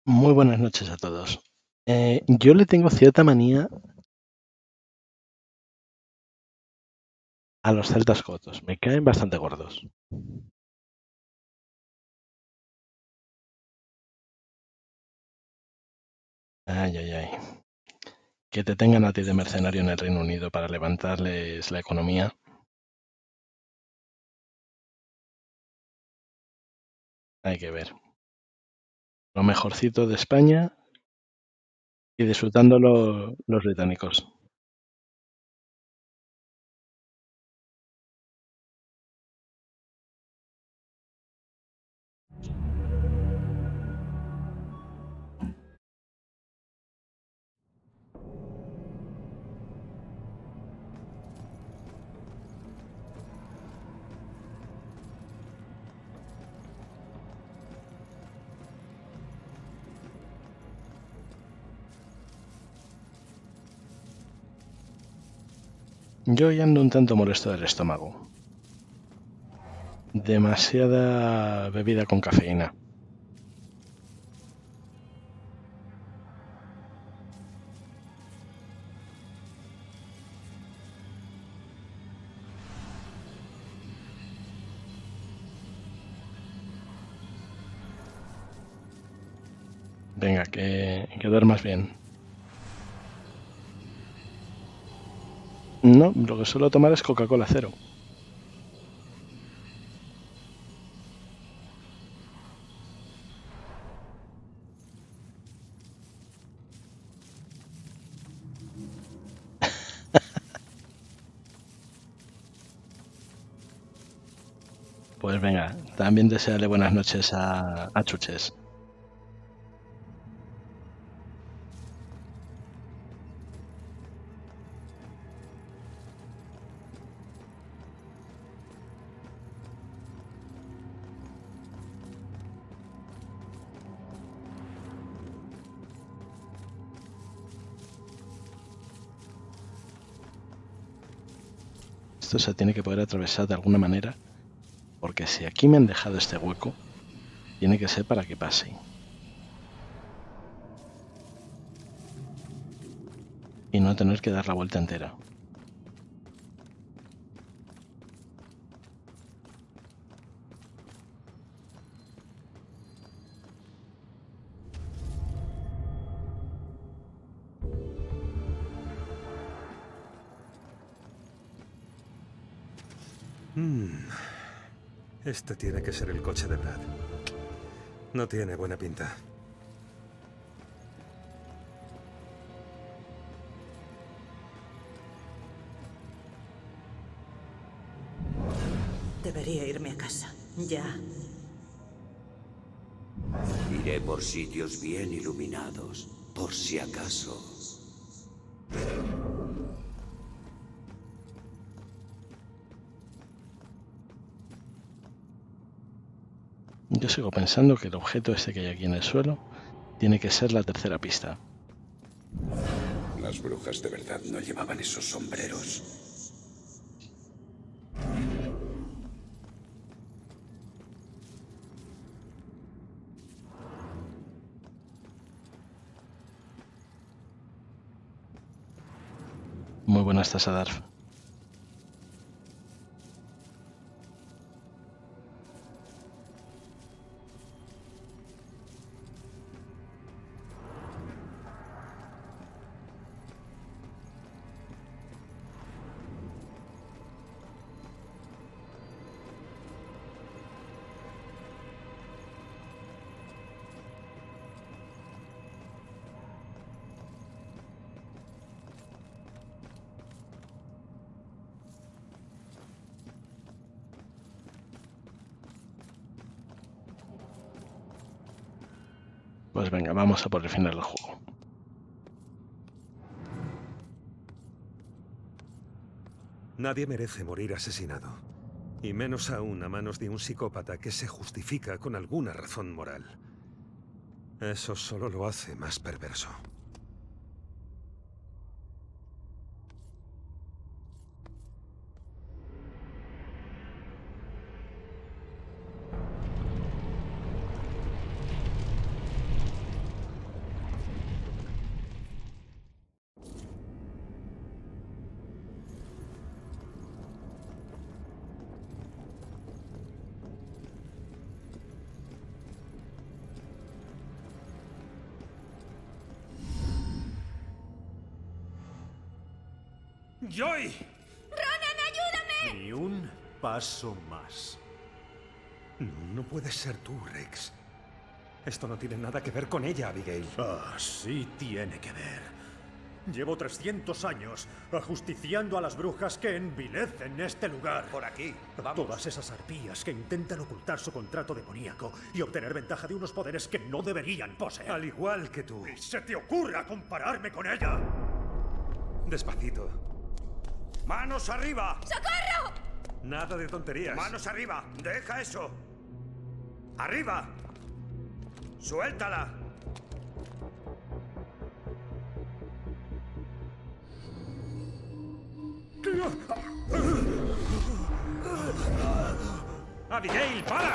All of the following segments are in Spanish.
Muy buenas noches a todos. Yo le tengo cierta manía a los celtas godos. Me caen bastante gordos. Ay, ay, ay. Que te tengan a ti de mercenario en el Reino Unido para levantarles la economía. Hay que ver. Lo mejorcito de España y disfrutando los británicos. Yo ya ando un tanto molesto del estómago. Demasiada bebida con cafeína. Venga, que duermas bien. No, lo que suelo tomar es Coca-Cola cero. Pues venga, también desearle buenas noches a Chuches. Esto se tiene que poder atravesar de alguna manera, porque si aquí me han dejado este hueco, tiene que ser para que pase. Y no tener que dar la vuelta entera. Este tiene que ser el coche de Brad. No tiene buena pinta. Debería irme a casa. Ya. Iré por sitios bien iluminados, por si acaso. Yo sigo pensando que el objeto este que hay aquí en el suelo tiene que ser la tercera pista. Las brujas de verdad no llevaban esos sombreros. Muy buenas estás, Darf. Pues venga, vamos a por el final del juego. Nadie merece morir asesinado. Y menos aún a manos de un psicópata que se justifica con alguna razón moral. Eso solo lo hace más perverso. ¡Joy! ¡Ronan, ayúdame! Ni un paso más. No puedes ser tú, Rex. Esto no tiene nada que ver con ella, Abigail. Ah, sí tiene que ver. Llevo 300 años ajusticiando a las brujas que envilecen este lugar. Por aquí. Vamos. Todas esas arpías que intentan ocultar su contrato demoníaco y obtener ventaja de unos poderes que no deberían poseer. Al igual que tú. ¡Ni se te ocurra compararme con ella! Despacito. ¡Manos arriba! ¡Socorro! Nada de tonterías. ¡Manos arriba! ¡Deja eso! ¡Arriba! ¡Suéltala! ¡Abigail, para!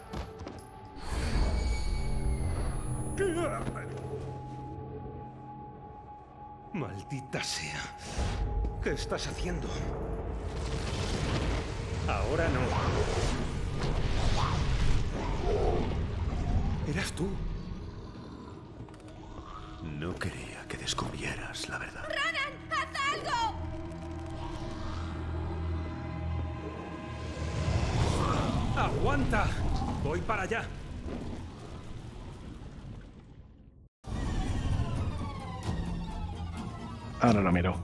Maldita sea. ¿Qué estás haciendo? Ahora no. ¿Eras tú? No quería que descubrieras la verdad. ¡Ronan, haz algo! ¡Aguanta! Voy para allá. Ahora lo miro.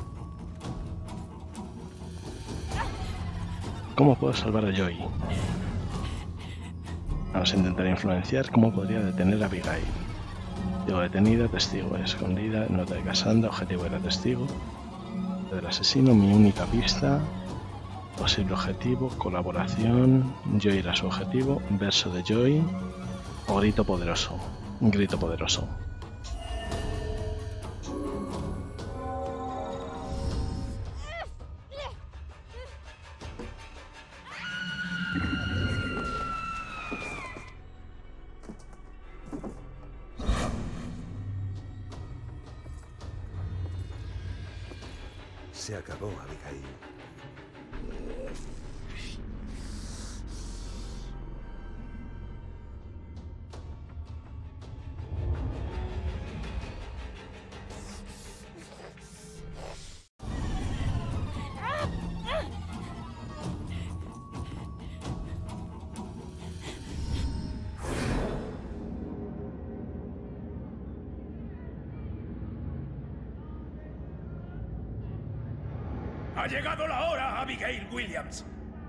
¿Cómo puedo salvar a Joy? Vamos a intentar influenciar cómo podría detener a Abigail. Digo detenida, testigo escondida, nota de Cassandra, objetivo era testigo. Del asesino, mi única pista. Posible objetivo, colaboración. Joy era su objetivo. Verso de Joy. O grito poderoso. Grito poderoso. Se acabó, Abigail. ¡Ha llegado la hora, Abigail Williams!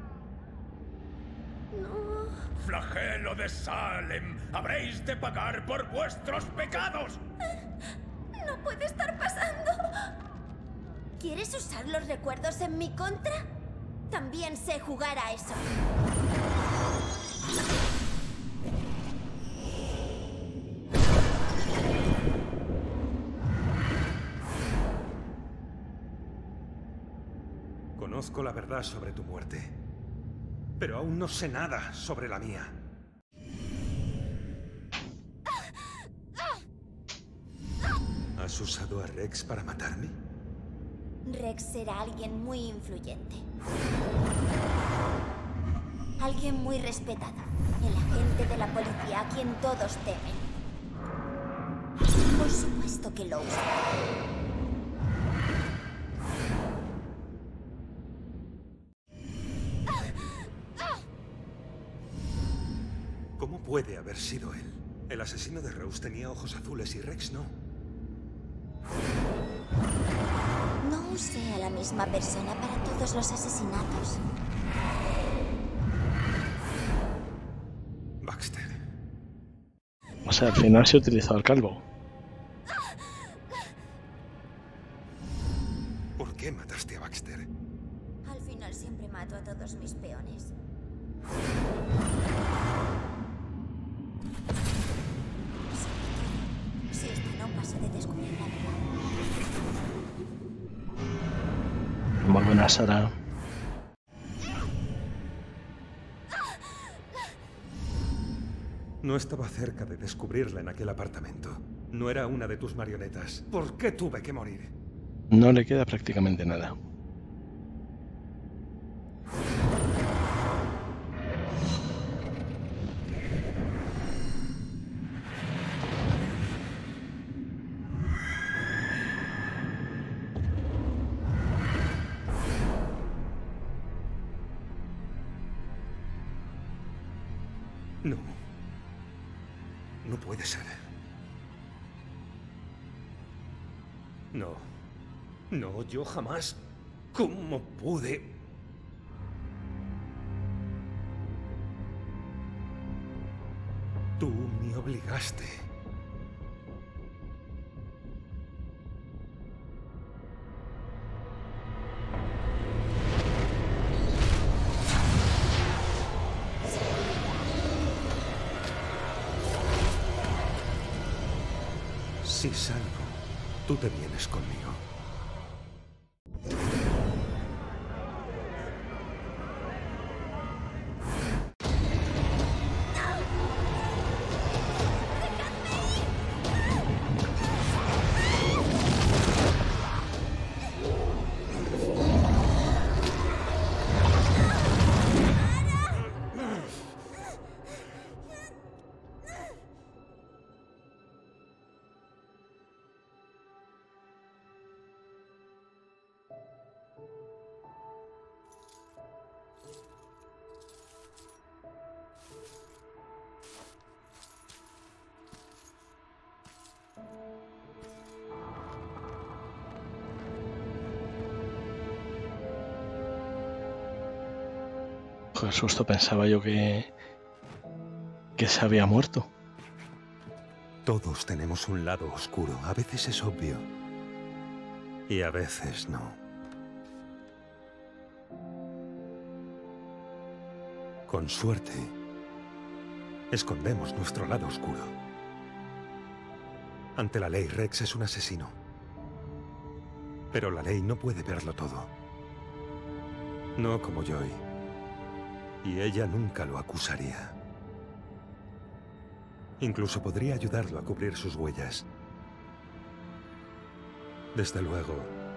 No. ¡Flagelo de Salem! ¡Habréis de pagar por vuestros pecados! No puede estar pasando. ¿Quieres usar los recuerdos en mi contra? También sé jugar a eso. Conozco la verdad sobre tu muerte, pero aún no sé nada sobre la mía. ¿Has usado a Rex para matarme? Rex era alguien muy influyente. Alguien muy respetado. El agente de la policía a quien todos temen. Por supuesto que lo usó. ¿Cómo puede haber sido él? El asesino de Rose tenía ojos azules y Rex no. No usé a la misma persona para todos los asesinatos. Baxter. O sea, al final se utilizó al calvo. ¿Por qué mataste a Baxter? Al final siempre mato a todos mis peones. Si esto no pasa de descubrir la verdad. Muy buena, Sara. No estaba cerca de descubrirla en aquel apartamento. No era una de tus marionetas. ¿Por qué tuve que morir? No le queda prácticamente nada. No. No puede ser. No. No, yo jamás. ¿Cómo pude? Tú me obligaste. Si salgo, tú te vienes conmigo. Joder, susto, pensaba yo que se había muerto. Todos tenemos un lado oscuro. A veces es obvio. Y a veces no. Con suerte, escondemos nuestro lado oscuro. Ante la ley, Rex es un asesino. Pero la ley no puede verlo todo. No como Joy. Y ella nunca lo acusaría. Incluso podría ayudarlo a cubrir sus huellas. Desde luego,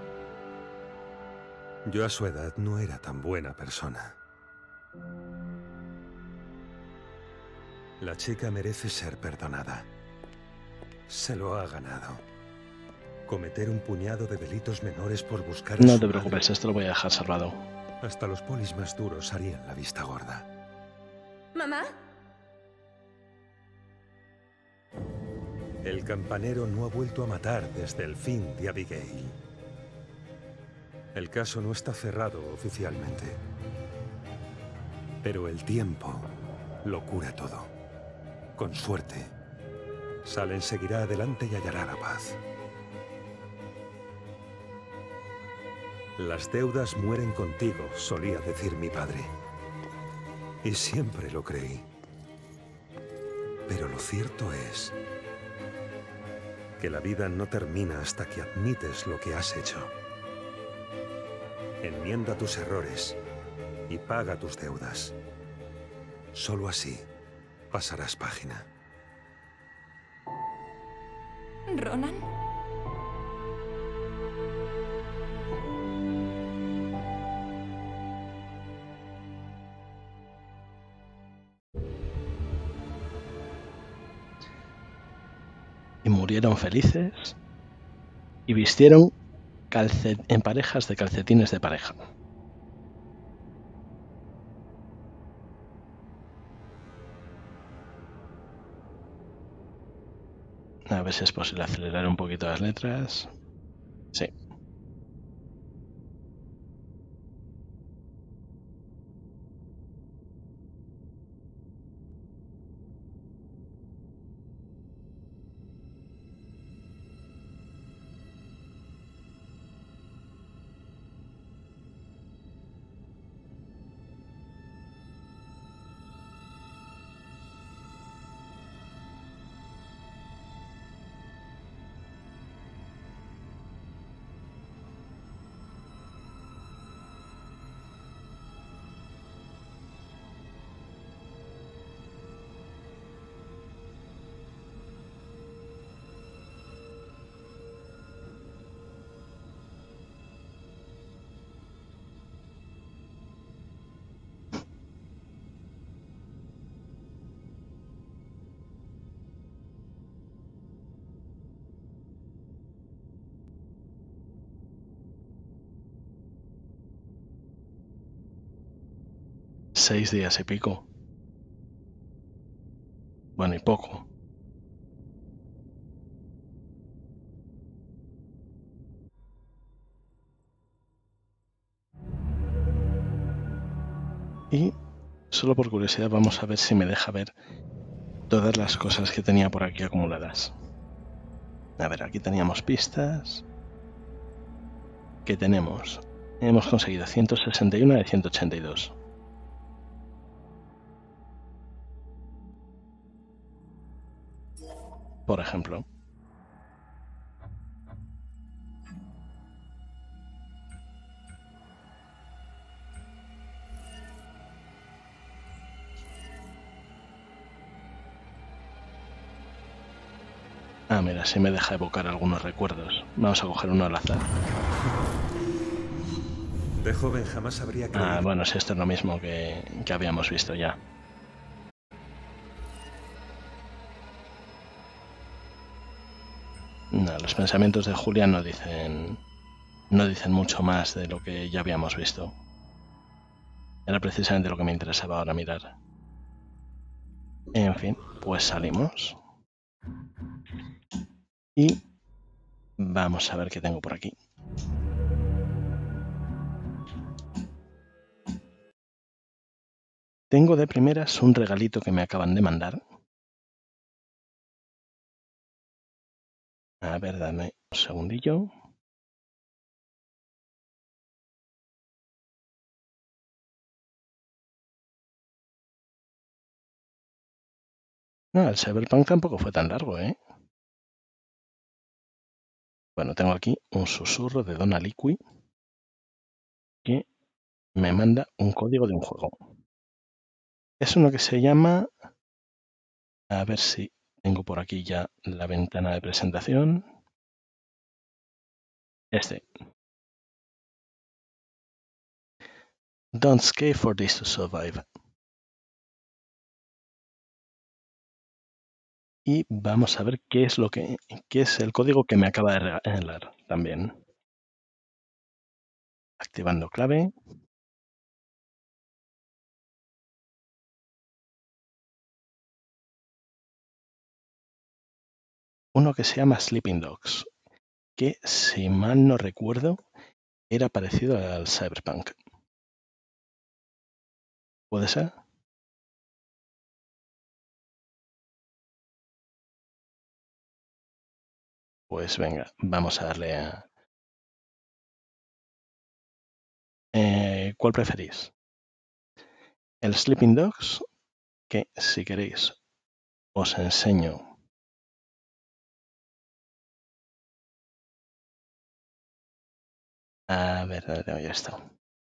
yo a su edad no era tan buena persona. La chica merece ser perdonada. Se lo ha ganado. Cometer un puñado de delitos menores por buscar a No su te madre. preocupes, esto lo voy a dejar salvado. Hasta los polis más duros harían la vista gorda. ¿Mamá? El campanero no ha vuelto a matar desde el fin de Abigail. El caso no está cerrado oficialmente. Pero el tiempo lo cura todo. Con suerte, Salem seguirá adelante y hallará la paz. Las deudas mueren contigo, solía decir mi padre. Y siempre lo creí. Pero lo cierto es que la vida no termina hasta que admites lo que has hecho. Enmienda tus errores y paga tus deudas. Solo así pasarás página. ¿Ronan? Y murieron felices y vistieron en parejas de calcetines de pareja. A ver si es posible acelerar un poquito las letras. Sí. Seis días y pico. ni poco. Y solo por curiosidad vamos a ver si me deja ver todas las cosas que tenía por aquí acumuladas. A ver, aquí teníamos pistas. ¿Qué tenemos? Hemos conseguido 161 de 182. Por ejemplo. Ah, mira, sí me deja evocar algunos recuerdos. Vamos a coger uno al azar. De joven jamás habría creído. Ah, bueno, si esto es lo mismo que habíamos visto ya. No, los pensamientos de Julia no dicen mucho más de lo que ya habíamos visto. Era precisamente lo que me interesaba ahora mirar. En fin, pues salimos. Y vamos a ver qué tengo por aquí. Tengo de primeras un regalito que me acaban de mandar. A ver, dame un segundillo. No, el Cyberpunk tampoco fue tan largo, ¿eh? Bueno, tengo aquí un susurro de Donna Liqui que me manda un código de un juego. Es uno que se llama... A ver si tengo por aquí ya la ventana de presentación. Don't escape for this to survive. Y vamos a ver qué es el código que me acaba de regalar también. Activando clave. Uno que se llama Sleeping Dogs, que si mal no recuerdo era parecido al Cyberpunk. ¿Puede ser? Pues venga, vamos a darle a... ¿Cuál preferís? El Sleeping Dogs, que si queréis os enseño. A ver, ya está.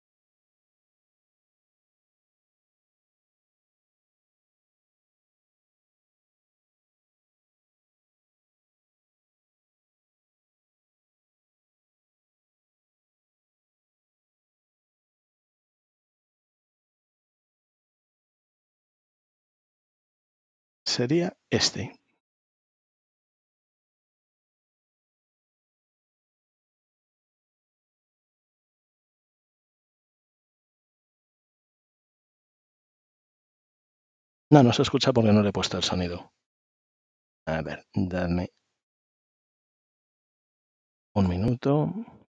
Sería este. No se escucha porque no le he puesto el sonido. A ver, dadme un minuto.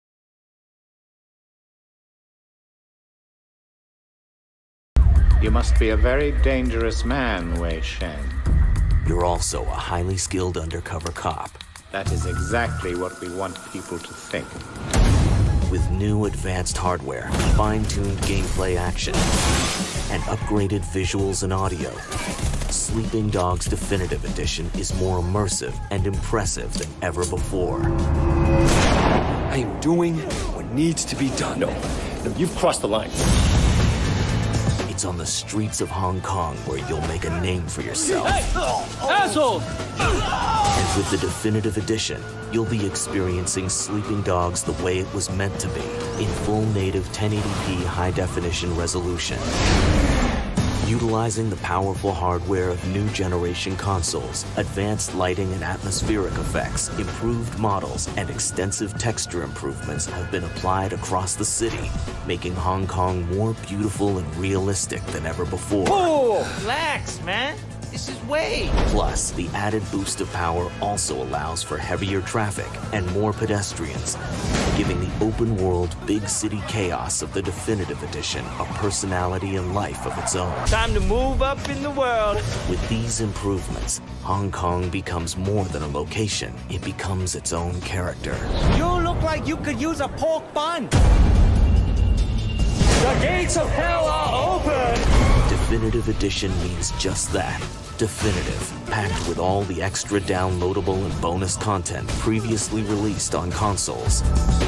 You must be a very dangerous man, Wei Shen. You're also a highly skilled undercover cop. That is exactly what we want people to think. With new advanced hardware, fine-tuned gameplay action, and upgraded visuals and audio, Sleeping Dogs Definitive Edition is more immersive and impressive than ever before. I am doing what needs to be done. No, you've crossed the line. It's on the streets of Hong Kong where you'll make a name for yourself. Hey! Asshole! And with the Definitive Edition, you'll be experiencing Sleeping Dogs the way it was meant to be, in full native 1080p high-definition resolution. Utilizing the powerful hardware of new generation consoles, advanced lighting and atmospheric effects, improved models, and extensive texture improvements have been applied across the city, making Hong Kong more beautiful and realistic than ever before. Oh! Relax, man. This is way! Plus, the added boost of power also allows for heavier traffic and more pedestrians, giving the open-world big city chaos of the Definitive Edition a personality and life of its own. Time to move up in the world! With these improvements, Hong Kong becomes more than a location. It becomes its own character. You look like you could use a pork bun! The gates of hell are open! Definitive Edition means just that. Definitive, packed with all the extra downloadable and bonus content previously released on consoles.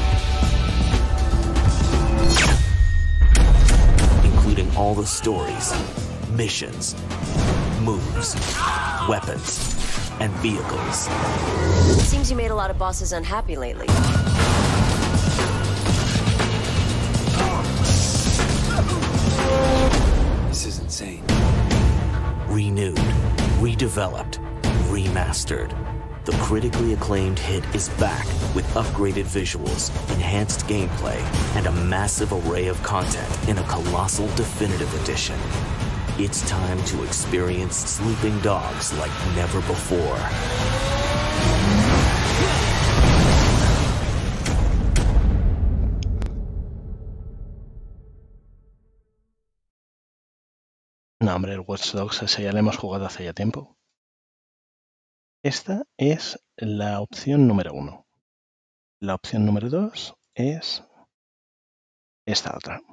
Including all the stories, missions, moves, weapons, and vehicles. It seems you made a lot of bosses unhappy lately. This is insane. Renewed, redeveloped, remastered. The critically acclaimed hit is back with upgraded visuals, enhanced gameplay, and a massive array of content in a colossal Definitive Edition. It's time to experience Sleeping Dogs like never before. No, hombre, el Watch Dogs ese ya lo hemos jugado hace ya tiempo. Esta es la opción número 1. La opción número 2 es esta otra.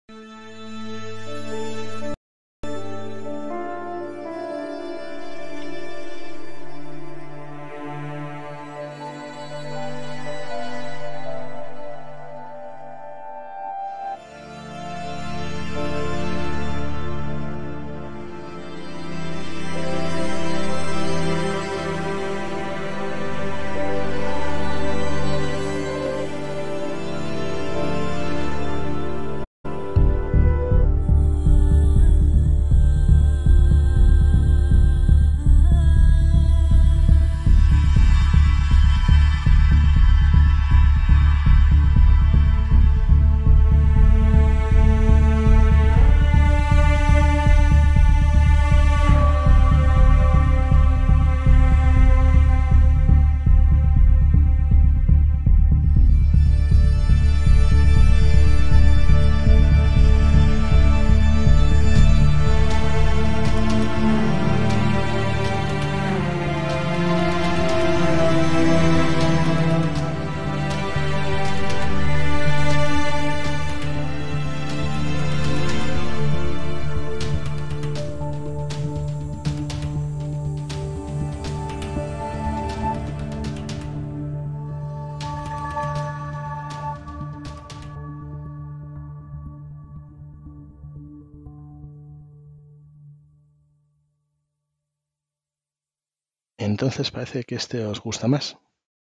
Entonces parece que este os gusta más.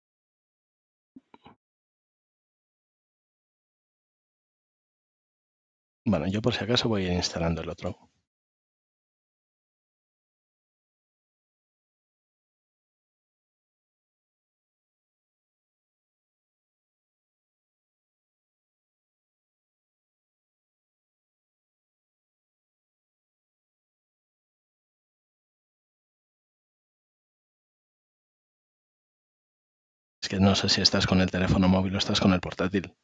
Bueno, yo por si acaso voy a ir instalando el otro. Es que no sé si estás con el teléfono móvil o estás con el portátil.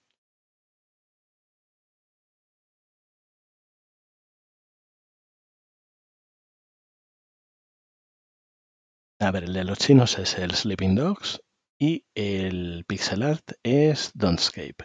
A ver, el de los chinos es el Sleeping Dogs y el pixel art es Dawnscape.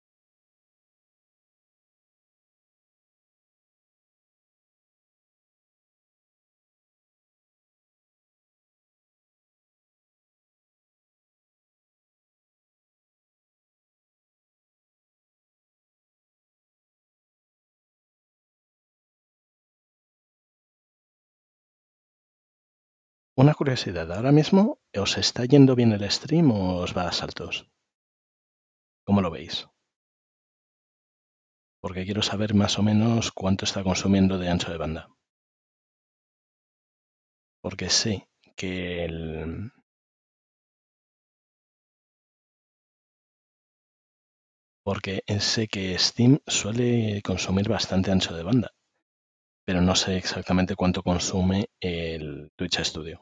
Una curiosidad, ¿ahora mismo os está yendo bien el stream o os va a saltos? ¿Cómo lo veis? Porque quiero saber más o menos cuánto está consumiendo de ancho de banda. Porque sé que Steam suele consumir bastante ancho de banda. pero no sé exactamente cuánto consume el Twitch Studio.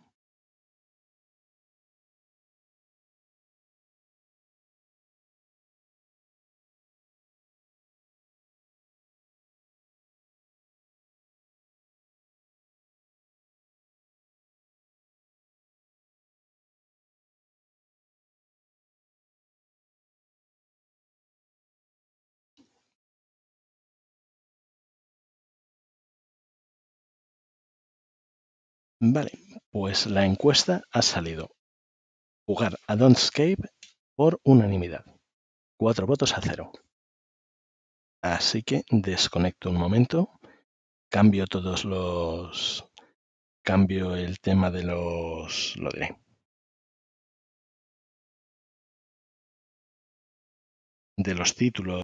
Vale, pues la encuesta ha salido. Jugar a Dawnscape por unanimidad. 4 votos a 0. Así que desconecto un momento. Cambio el tema de los... Lo diré. De los títulos.